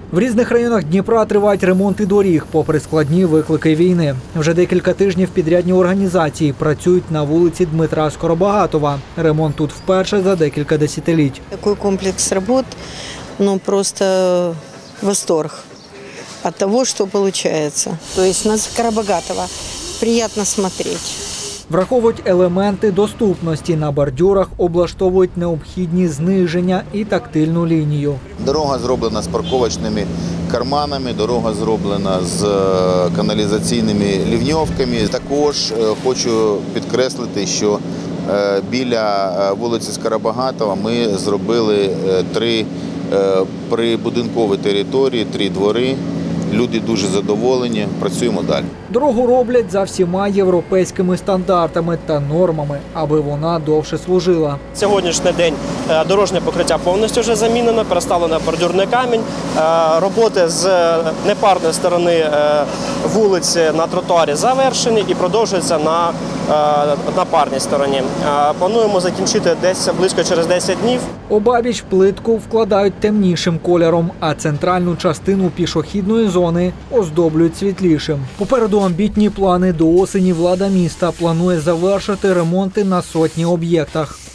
В різних районах Дніпра тривають ремонти доріг, попри складні виклики війни. Вже декілька тижнів підрядні організації працюють на вулиці Дмитра Скоробагатова. Ремонт тут вперше за декілька десятиліть. Такий комплекс робот, просто восторг від того, що виходить. Тобто на Скоробагатова приємно дивитися. Враховують елементи доступності. На бордюрах облаштовують необхідні зниження і тактильну лінію. Дорога зроблена з парковочними карманами, дорога зроблена з каналізаційними лівньовками. Також хочу підкреслити, що біля вулиці Скоробагатова ми зробили 3 прибудинкові території, 3 двори. Люди дуже задоволені, працюємо далі. Дорогу роблять за всіма європейськими стандартами та нормами, аби вона довше служила. Сьогоднішній день дорожнє покриття повністю вже замінено, переставлено бордюрний камінь. Роботи з непарної сторони вулиці на тротуарі завершені і продовжуються на парній стороні. Плануємо закінчити десь близько через 10 днів. Обабіч плитку вкладають темнішим кольором, а центральну частину пішохідної зони оздоблюють світлішим. Попереду амбітні плани. До осені влада міста планує завершити ремонти на сотні об'єктах.